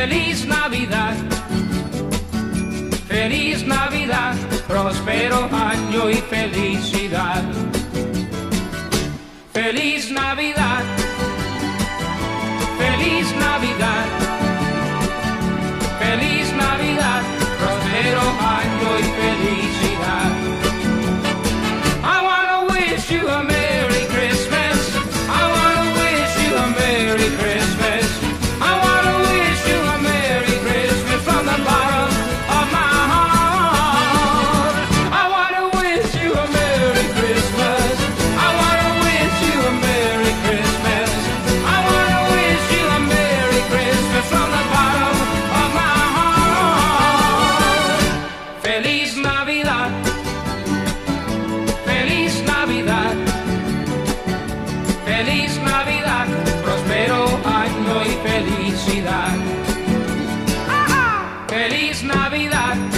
Feliz Navidad, feliz Navidad, próspero año y felicidad. Feliz Navidad, feliz Navidad, feliz Navidad, próspero año y felicidad. I wanna wish you a Merry Christmas. I wanna wish you a Merry Christmas. I wanna wish you a Merry Christmas from the bottom of my heart. I wanna wish you a Merry Christmas. I wanna wish you a Merry Christmas. I wanna wish you a Merry Christmas from the bottom of my heart. Feliz Navidad, feliz Navidad, feliz Navidad, próspero año y felicidad. Feliz Navidad.